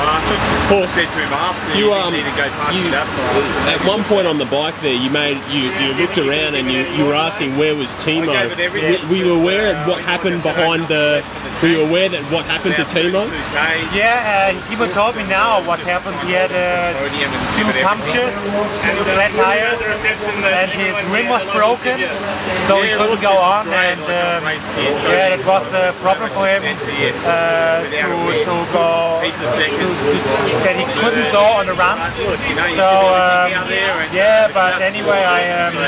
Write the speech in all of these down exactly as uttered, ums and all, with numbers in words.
Horst said to him after, you, you um, need to go past you, that far. At one point on the bike there, you made you, you looked around and you, you were asking where was Timo. Were, were you aware of what happened behind the? Were you aware that what happened to Timo? Yeah, uh, Timo told me now what happened. He had uh, two punctures, flat tires, and his rim was broken, so he couldn't go on. And um, yeah, that was the problem for him uh, to to go. To, to, that he couldn't go on the run. So um, yeah, but anyway, I, um,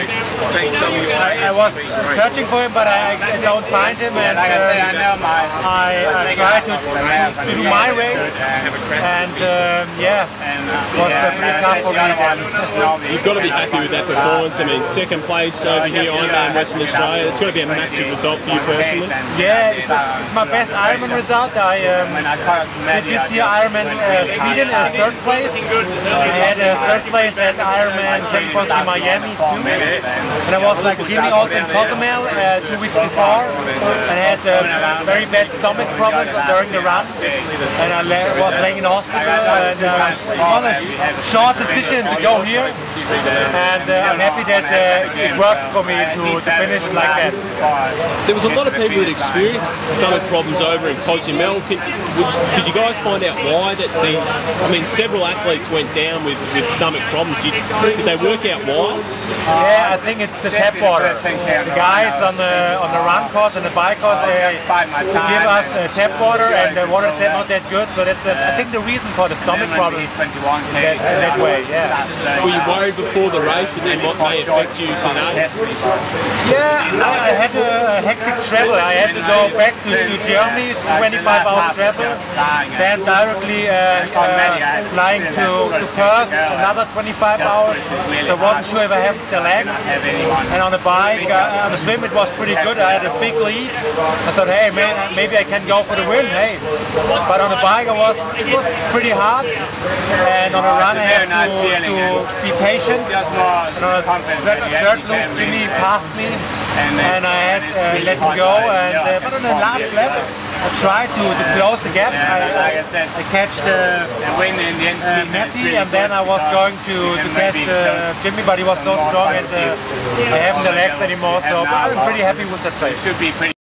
I I was searching for him, but I, I don't find him, and um, I, I tried to, to, to do my race, and um, yeah, it was uh, pretty tough for me then. You've got to be happy with that performance. I mean, second place over here Ironman Western Australia. It's got to be a massive result for you personally. Yeah, it's, it's my best Ironman result. I um, did this year Ironman uh, Sweden in third place. I had a third place at Ironman seven point three Miami too, and I was like Jimmy also in Cozumel uh, two weeks before, and I had uh, very bad stomach problems during the run, and I was laying in the hospital, and uh, it was a short decision to go here, and uh, I'm happy that uh, it works for me to, to finish like that. There was a lot of people that experienced stomach problems over in Cozumel. Did you guys find out why that these, I mean, several athletes went down with, with stomach problems. Did, you, did they work out why? Yeah, I think it's the tap water. The guys on the on the run course and the bike course, they give us uh, tap water, and the water is not that good. So that's uh, I think the reason for the stomach problems in that, in that way. Yeah. Were you worried before the race that it may affect you today? Yeah, I had a hectic travel. I had to go back to, to Germany, twenty-five hours travel, then directly uh, uh, flying to, to Perth, another twenty-five hours. So I wasn't sure if I have the legs. And on the bike, uh, on the swim, it was pretty good. I had a big lead. I thought, hey man, maybe I can go for the win. Hey, but on the bike, I was it was pretty hard. And on the run, I have to, to be patient. And on a third, third loop, Jimmy passed me, and I had uh, let him go. And uh, but on the last lap, I tried to, to close the gap. I, I, I catch the uh, Matty, and then I was going to, to catch uh, Jimmy, but he was so strong, and uh, I haven't the legs anymore. So but I'm pretty happy with that place.